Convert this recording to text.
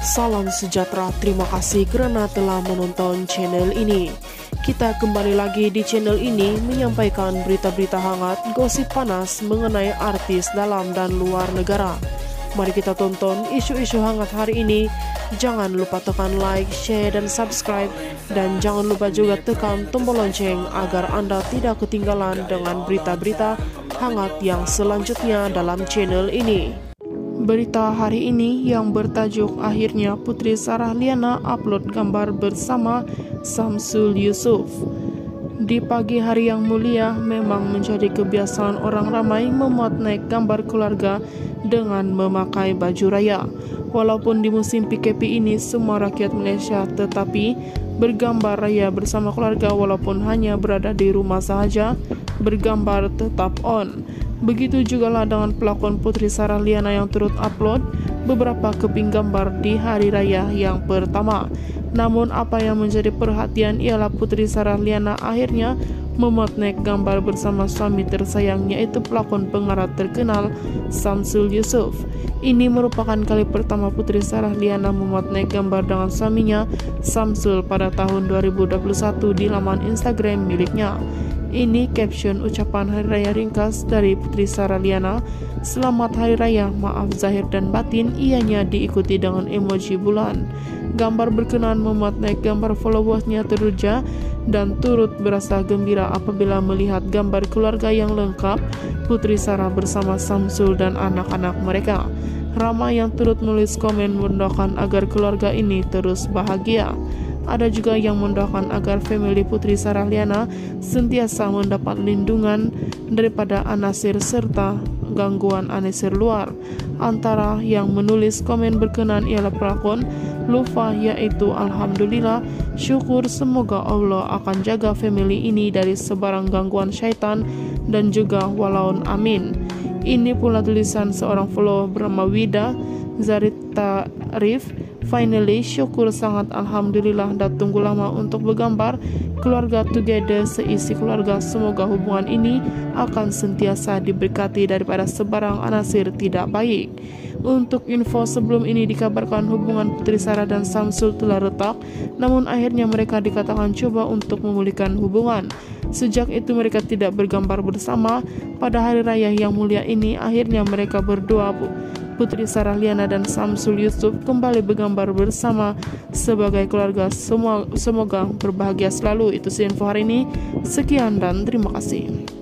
Salam sejahtera, terima kasih karena telah menonton channel ini. Kita kembali lagi di channel ini menyampaikan berita-berita hangat, gosip panas mengenai artis dalam dan luar negara. Mari kita tonton isu-isu hangat hari ini. Jangan lupa tekan like, share, dan subscribe. Dan jangan lupa juga tekan tombol lonceng agar Anda tidak ketinggalan dengan berita-berita hangat yang selanjutnya dalam channel ini. Berita hari ini yang bertajuk akhirnya Putri Sarah Liana upload gambar bersama Samsul Yusuf. Di pagi hari yang mulia memang menjadi kebiasaan orang ramai memuat naik gambar keluarga dengan memakai baju raya. Walaupun di musim PKP ini semua rakyat Malaysia tetapi bergambar raya bersama keluarga walaupun hanya berada di rumah sahaja, bergambar tetap on. Begitu jugalah dengan pelakon Putri Sarah Liana yang turut upload beberapa keping gambar di hari raya yang pertama. Namun apa yang menjadi perhatian ialah Putri Sarah Liana akhirnya memuat naik gambar bersama suami tersayang yaitu pelakon pengarah terkenal Samsul Yusuf. Ini merupakan kali pertama Putri Sarah Liana memuat naik gambar dengan suaminya Samsul pada tahun 2021 di laman Instagram miliknya. Ini caption ucapan Hari Raya ringkas dari Putri Sarah Liana. Selamat Hari Raya, maaf zahir dan batin, ianya diikuti dengan emoji bulan. Gambar berkenaan memuat naik gambar followersnya teruja dan turut berasa gembira apabila melihat gambar keluarga yang lengkap Putri Sarah bersama Samsul dan anak-anak mereka. Ramai yang turut menulis komen mendoakan agar keluarga ini terus bahagia. Ada juga yang mendoakan agar family Putri Sarah Liana sentiasa mendapat lindungan daripada anasir serta gangguan anasir luar. Antara yang menulis komen berkenaan ialah pelakon Lufa, yaitu Alhamdulillah, syukur, semoga Allah akan jaga family ini dari sebarang gangguan syaitan dan juga walaun amin. Ini pula tulisan seorang follower bernama Wida Zarita Arif. Finally, syukur sangat alhamdulillah, dah tunggu lama untuk bergambar keluarga together seisi keluarga. Semoga hubungan ini akan sentiasa diberkati daripada sebarang anasir tidak baik. Untuk info sebelum ini dikabarkan hubungan Putri Sarah dan Samsul telah retak, namun akhirnya mereka dikatakan coba untuk memulihkan hubungan. Sejak itu mereka tidak bergambar bersama. Pada hari raya yang mulia ini akhirnya mereka berdua Putri Sarah Liana dan Samsul Yusuf kembali bergambar bersama sebagai keluarga. Semoga berbahagia selalu. Itu info hari ini. Sekian dan terima kasih.